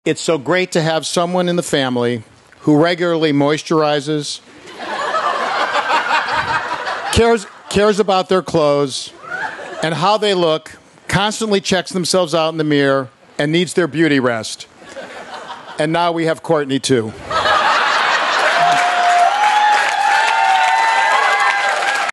It's so great to have someone in the family who regularly moisturizes, cares about their clothes and how they look, constantly checks themselves out in the mirror, and needs their beauty rest. And now we have Courtney, too.